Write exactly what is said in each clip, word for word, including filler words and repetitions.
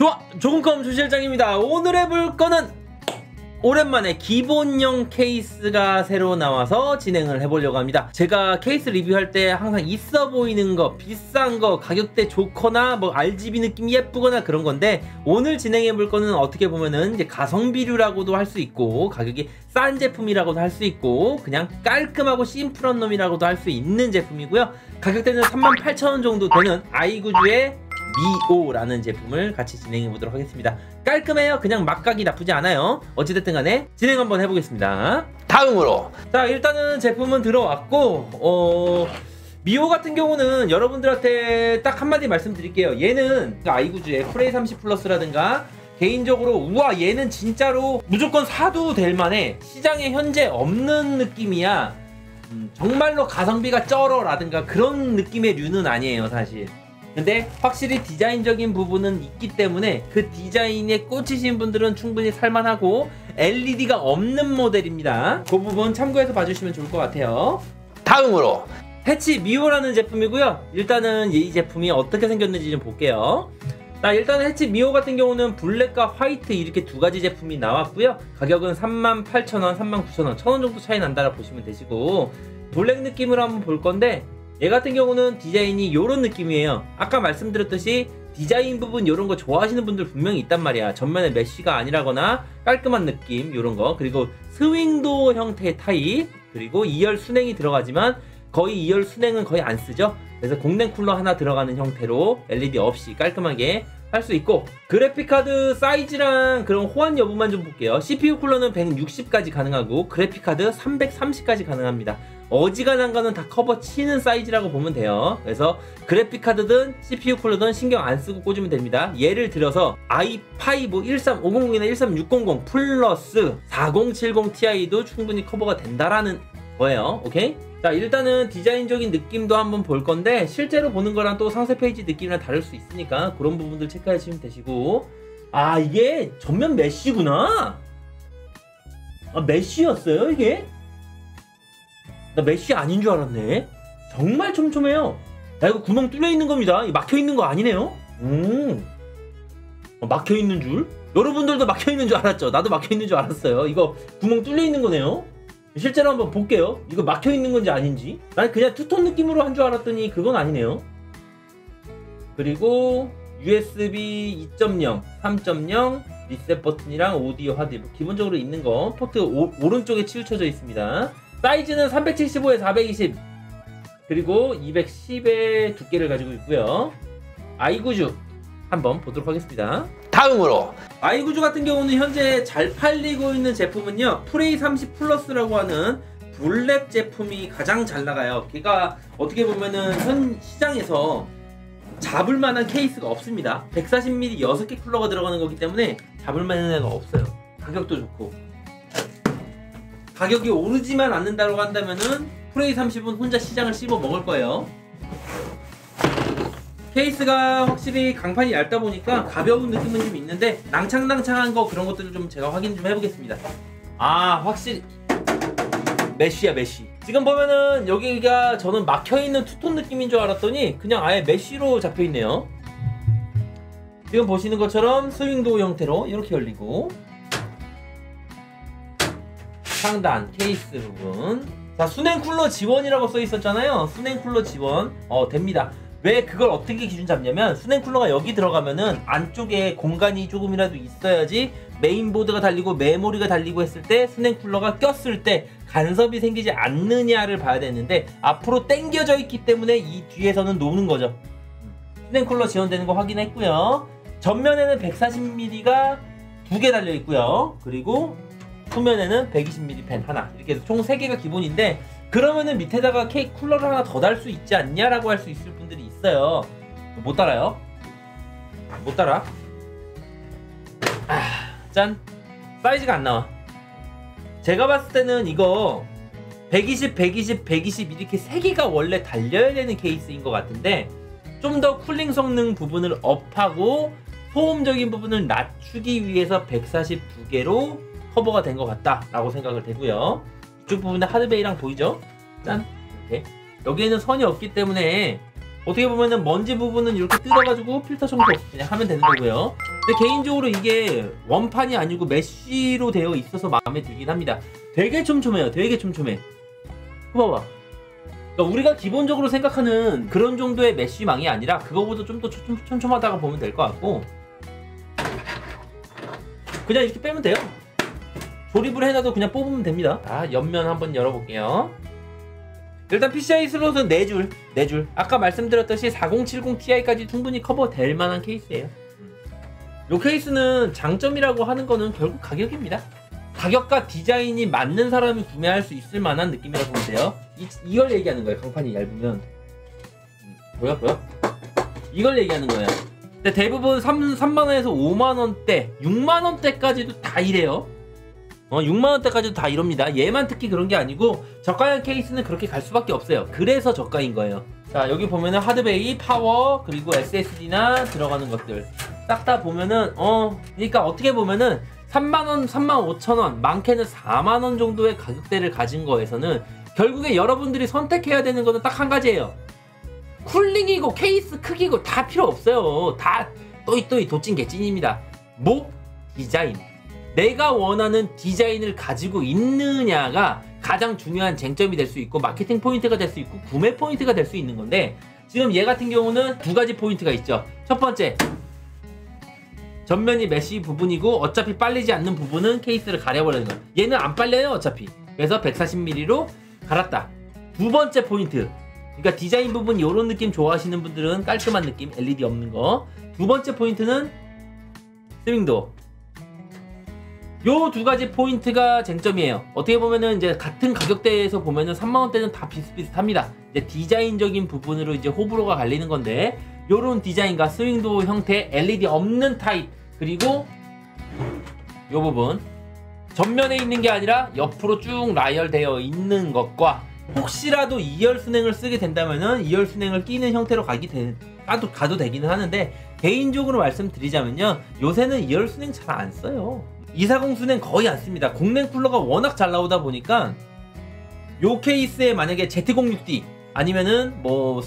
좋아! 조금컴 조실장입니다. 오늘 해볼 거는 오랜만에 기본형 케이스가 새로 나와서 진행을 해보려고 합니다. 제가 케이스 리뷰할 때 항상 있어 보이는 거, 비싼 거, 가격대 좋거나 뭐 알지비 느낌이 예쁘거나 그런 건데, 오늘 진행해볼 거는 어떻게 보면은 이제 가성비류라고도 할 수 있고, 가격이 싼 제품이라고도 할 수 있고, 그냥 깔끔하고 심플한 놈이라고도 할 수 있는 제품이고요. 가격대는 삼만 팔천 원 정도 되는 아이구즈의 미오라는 제품을 같이 진행해 보도록 하겠습니다. 깔끔해요. 그냥 막가기 나쁘지 않아요. 어찌됐든 간에 진행 한번 해보겠습니다. 다음으로, 자, 일단은 제품은 들어왔고, 어... 미오 같은 경우는 여러분들한테 딱 한마디 말씀드릴게요. 얘는 아이구즈의 프레이 삼십 플러스라든가 개인적으로 우와 얘는 진짜로 무조건 사도 될 만해, 시장에 현재 없는 느낌이야, 음, 정말로 가성비가 쩔어 라든가 그런 느낌의 류는 아니에요 사실. 근데 확실히 디자인적인 부분은 있기 때문에 그 디자인에 꽂히신 분들은 충분히 살만하고, 엘이디가 없는 모델입니다. 그 부분 참고해서 봐주시면 좋을 것 같아요. 다음으로 해치 미오라는 제품이고요. 일단은 이 제품이 어떻게 생겼는지 좀 볼게요. 자, 일단 해치 미오 같은 경우는 블랙과 화이트 이렇게 두 가지 제품이 나왔고요. 가격은 삼만 팔천 원, 삼만 구천 원, 천 원 정도 차이 난다라 보시면 되시고, 블랙 느낌으로 한번 볼 건데, 얘 같은 경우는 디자인이 요런 느낌이에요. 아까 말씀드렸듯이 디자인 부분 요런 거 좋아하시는 분들 분명히 있단 말이야. 전면에 메쉬가 아니라거나 깔끔한 느낌 요런 거, 그리고 스윙도 형태의 타입, 그리고 이 열 순행이 들어가지만 거의 이 열 순행은 거의 안 쓰죠. 그래서 공랭 쿨러 하나 들어가는 형태로 엘이디 없이 깔끔하게 할 수 있고, 그래픽카드 사이즈랑 그런 호환 여부만 좀 볼게요. 씨피유 쿨러는 백육십까지 가능하고 그래픽카드 삼백삼십까지 가능합니다. 어지간한 거는 다 커버 치는 사이즈라고 보면 돼요. 그래서 그래픽카드든 씨피유 쿨러든 신경 안 쓰고 꽂으면 됩니다. 예를 들어서 아이 파이브 일삼오공공이나 일삼육공공 플러스 사공칠공 티아이도 충분히 커버가 된다라는 거예요. 오케이? 자, 일단은 디자인적인 느낌도 한번 볼 건데, 실제로 보는 거랑 또 상세 페이지 느낌이랑 다를 수 있으니까 그런 부분들 체크해 주시면 되시고. 아, 이게 전면 메쉬구나. 아, 메쉬였어요 이게? 나 메쉬 아닌 줄 알았네. 정말 촘촘해요. 나 이거 구멍 뚫려 있는 겁니다. 막혀 있는 거 아니네요. 음, 어, 막혀 있는 줄? 여러분들도 막혀 있는 줄 알았죠? 나도 막혀 있는 줄 알았어요. 이거 구멍 뚫려 있는 거네요. 실제로 한번 볼게요. 이거 막혀 있는 건지 아닌지. 난 그냥 투톤 느낌으로 한 줄 알았더니 그건 아니네요. 그리고 유에스비 이 점 영, 삼 점 영, 리셋 버튼이랑 오디오 하드 기본적으로 있는 거, 포트 오, 오른쪽에 치우쳐져 있습니다. 사이즈는 삼백칠십오에 사백이십, 그리고 이백십의 두께를 가지고 있고요. 아이구즈 한번 보도록 하겠습니다. 다음으로 아이구즈 같은 경우는 현재 잘 팔리고 있는 제품은요, 프레이 삼십 플러스라고 하는 블랙 제품이 가장 잘 나가요. 걔가 어떻게 보면은 현 시장에서 잡을 만한 케이스가 없습니다. 백사십 밀리미터 여섯 개 쿨러가 들어가는 거기 때문에 잡을 만한 애가 없어요. 가격도 좋고. 가격이 오르지만 않는다고 한다면은 프레이 삼십은 혼자 시장을 씹어 먹을 거예요. 케이스가 확실히 강판이 얇다 보니까 가벼운 느낌은 좀 있는데, 낭창낭창한 거 그런 것들을 좀 제가 확인 좀 해보겠습니다. 아, 확실히 메쉬야 메쉬. 지금 보면은 여기가 저는 막혀있는 투톤 느낌인 줄 알았더니 그냥 아예 메쉬로 잡혀있네요. 지금 보시는 것처럼 스윙도어 형태로 이렇게 열리고, 상단 케이스 부분, 자, 순행 쿨러 지원이라고 써 있었잖아요. 순행 쿨러 지원 어 됩니다. 왜 그걸 어떻게 기준 잡냐면, 순행 쿨러가 여기 들어가면은 안쪽에 공간이 조금이라도 있어야지 메인보드가 달리고 메모리가 달리고 했을 때 순행 쿨러가 꼈을 때 간섭이 생기지 않느냐를 봐야 되는데, 앞으로 당겨져 있기 때문에 이 뒤에서는 노는 거죠. 순행 쿨러 지원되는 거 확인했고요. 전면에는 백사십 밀리미터가 두 개 달려 있고요. 그리고 후면에는 백이십 밀리미터 펜 하나, 이렇게 해서 총 세 개가 기본인데, 그러면은 밑에다가 케이크 쿨러를 하나 더 달 수 있지 않냐라고 할 수 있을 분들이 있어요. 못 달아요. 못 달아. 아, 짠. 사이즈가 안 나와. 제가 봤을 때는 이거 백이십, 백이십, 백이십 이렇게 세 개가 원래 달려야 되는 케이스인 것 같은데, 좀 더 쿨링 성능 부분을 업하고 소음적인 부분을 낮추기 위해서 백사십 두 개로 커버가 된 것 같다라고 생각을 되고요. 이쪽 부분에 하드베이랑 보이죠? 짠! 이렇게 여기에는 선이 없기 때문에 어떻게 보면은 먼지 부분은 이렇게 뜯어가지고 필터 청소 그냥 하면 되는 거고요. 근데 개인적으로 이게 원판이 아니고 메쉬로 되어 있어서 마음에 들긴 합니다. 되게 촘촘해요. 되게 촘촘해. 그거 봐봐. 그러니까 우리가 기본적으로 생각하는 그런 정도의 메쉬망이 아니라 그거보다 좀 더 촘촘하다가 보면 될 것 같고, 그냥 이렇게 빼면 돼요. 조립을 해놔도 그냥 뽑으면 됩니다. 자, 옆면 한번 열어볼게요. 일단 피시아이 슬롯은 네 줄, 네 줄. 아까 말씀드렸듯이 사공칠공 티아이까지 충분히 커버될 만한 케이스예요. 이 케이스는 장점이라고 하는 거는 결국 가격입니다. 가격과 디자인이 맞는 사람이 구매할 수 있을 만한 느낌이라고 보면 돼요. 이, 이걸 얘기하는 거예요. 강판이 얇으면. 음, 뭐야 뭐야? 이걸 얘기하는 거예요. 근데 대부분 삼만 원에서 오만 원대, 육만 원대까지도 다 이래요. 어, 육만 원대까지도 다 이럽니다. 얘만 특히 그런 게 아니고 저가형 케이스는 그렇게 갈 수밖에 없어요. 그래서 저가인 거예요. 자, 여기 보면은 하드베이, 파워, 그리고 에스에스디나 들어가는 것들 싹 다 보면은 어 그러니까 어떻게 보면은 삼만 원, 삼만 오천 원, 많게는 사만 원 정도의 가격대를 가진 거에서는 결국에 여러분들이 선택해야 되는 거는 딱 한 가지예요. 쿨링이고 케이스 크기고 다 필요 없어요. 다 또이또이 도찐개찐입니다. 뭐? 디자인. 내가 원하는 디자인을 가지고 있느냐가 가장 중요한 쟁점이 될 수 있고 마케팅 포인트가 될 수 있고 구매 포인트가 될 수 있는 건데, 지금 얘 같은 경우는 두 가지 포인트가 있죠. 첫 번째, 전면이 메쉬 부분이고 어차피 빨리지 않는 부분은 케이스를 가려버리는 거야. 얘는 안 빨려요 어차피. 그래서 백사십 밀리미터로 갈았다. 두 번째 포인트, 그러니까 디자인 부분 요런 느낌 좋아하시는 분들은 깔끔한 느낌, 엘이디 없는 거. 두 번째 포인트는 스윙도. 요 두 가지 포인트가 쟁점이에요. 어떻게 보면은 이제 같은 가격대에서 보면은 삼만 원대는 다 비슷비슷합니다. 이제 디자인적인 부분으로 이제 호불호가 갈리는 건데, 요런 디자인과 스윙도 형태, 엘이디 없는 타입, 그리고 요 부분 전면에 있는 게 아니라 옆으로 쭉 나열되어 있는 것과, 혹시라도 이열 순행을 쓰게 된다면은 이열 순행을 끼는 형태로 가기 되, 가도, 가도 되기는 하는데, 개인적으로 말씀드리자면요, 요새는 이열 순행 잘 안 써요. 이백사십 순행 거의 안 씁니다. 공랭 쿨러가 워낙 잘 나오다 보니까 요 케이스에 만약에 제트 공육육 디 아니면은 뭐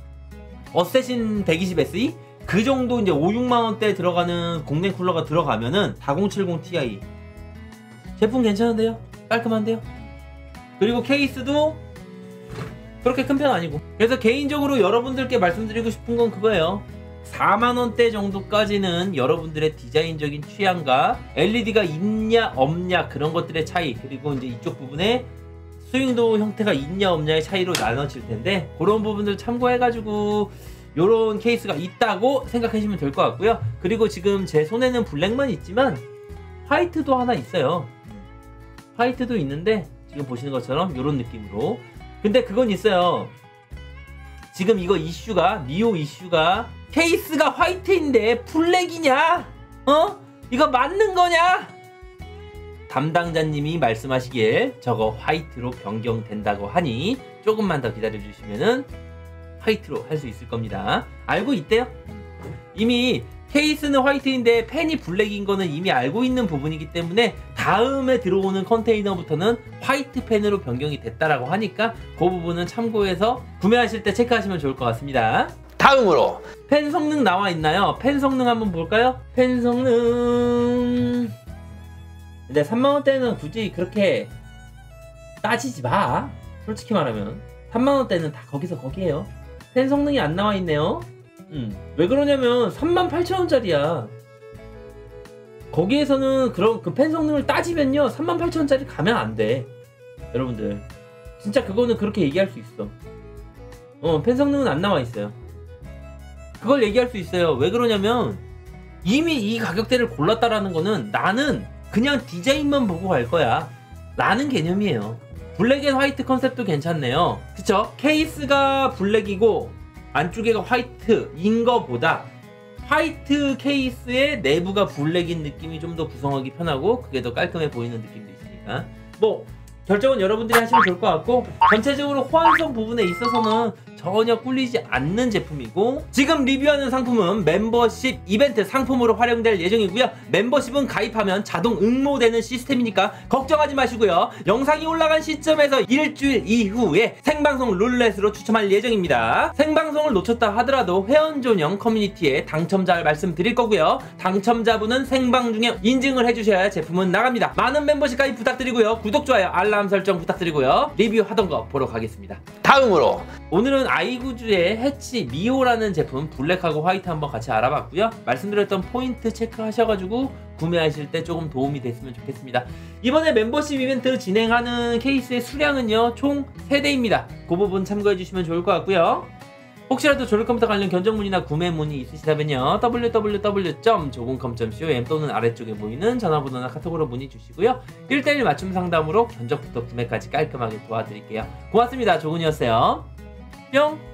어쌔신 백이십 에스이 그 정도 이제 오, 육만 원대 들어가는 공랭 쿨러가 들어가면은 사공칠공 티아이 제품 괜찮은데요? 깔끔한데요? 그리고 케이스도 그렇게 큰 편 아니고. 그래서 개인적으로 여러분들께 말씀드리고 싶은 건 그거예요. 사만 원대 정도까지는 여러분들의 디자인적인 취향과 엘이디가 있냐 없냐 그런 것들의 차이, 그리고 이제 이쪽 부분에 스윙도 형태가 있냐 없냐의 차이로 나눠질 텐데, 그런 부분들 참고해가지고 요런 케이스가 있다고 생각하시면 될 것 같고요. 그리고 지금 제 손에는 블랙만 있지만 화이트도 하나 있어요. 화이트도 있는데 지금 보시는 것처럼 요런 느낌으로. 근데 그건 있어요. 지금 이거 이슈가, 미오 이슈가 케이스가 화이트인데 블랙이냐? 어? 이거 맞는 거냐? 담당자님이 말씀하시길 저거 화이트로 변경된다고 하니 조금만 더 기다려주시면은 화이트로 할 수 있을 겁니다. 알고 있대요. 이미 케이스는 화이트인데 펜이 블랙인 거는 이미 알고 있는 부분이기 때문에 다음에 들어오는 컨테이너부터는 화이트 펜으로 변경이 됐다라고 하니까 그 부분은 참고해서 구매하실 때 체크하시면 좋을 것 같습니다. 다음으로 펜 성능 나와 있나요? 펜 성능 한번 볼까요? 펜 성능... 근데 삼만 원대는 굳이 그렇게 따지지 마. 솔직히 말하면 삼만 원대는 다 거기서 거기에요. 펜 성능이 안 나와 있네요. 음. 왜 그러냐면 삼만 팔천 원짜리야. 거기에서는 그런 그 펜 성능을 따지면요 삼만 팔천 원짜리 가면 안 돼. 여러분들 진짜 그거는 그렇게 얘기할 수 있어. 어, 펜 성능은 안 나와 있어요. 그걸 얘기할 수 있어요. 왜 그러냐면 이미 이 가격대를 골랐다라는 거는 나는 그냥 디자인만 보고 갈 거야 라는 개념이에요. 블랙 앤 화이트 컨셉도 괜찮네요. 그쵸? 케이스가 블랙이고 안쪽에가 화이트인 거보다 화이트 케이스의 내부가 블랙인 느낌이 좀 더 구성하기 편하고 그게 더 깔끔해 보이는 느낌도 있으니까 뭐 결정은 여러분들이 하시면 좋을 것 같고, 전체적으로 호환성 부분에 있어서는 전혀 꿀리지 않는 제품이고, 지금 리뷰하는 상품은 멤버십 이벤트 상품으로 활용될 예정이고요. 멤버십은 가입하면 자동 응모되는 시스템이니까 걱정하지 마시고요. 영상이 올라간 시점에서 일주일 이후에 생방송 룰렛으로 추첨할 예정입니다. 생방송을 놓쳤다 하더라도 회원존형 커뮤니티에 당첨자를 말씀드릴 거고요. 당첨자분은 생방 중에 인증을 해주셔야 제품은 나갑니다. 많은 멤버십 가입 부탁드리고요. 구독, 좋아요, 알람 설정 부탁드리고요. 리뷰하던 거 보러 가겠습니다. 다음으로 오늘은 아이구즈의 해치 미호라는 제품 블랙하고 화이트 한번 같이 알아봤고요. 말씀드렸던 포인트 체크하셔가지고 구매하실 때 조금 도움이 됐으면 좋겠습니다. 이번에 멤버십 이벤트 진행하는 케이스의 수량은요 총 세 대입니다. 그 부분 참고해주시면 좋을 것 같고요. 혹시라도 조립컴퓨터 관련 견적문의나 구매 문의 있으시다면요 더블유 더블유 더블유 점 조공컴 점 컴 또는 아래쪽에 보이는 전화번호나 카톡으로 문의 주시고요. 일 대일 맞춤 상담으로 견적부터 구매까지 깔끔하게 도와드릴게요. 고맙습니다. 조군이었어요. 뿅.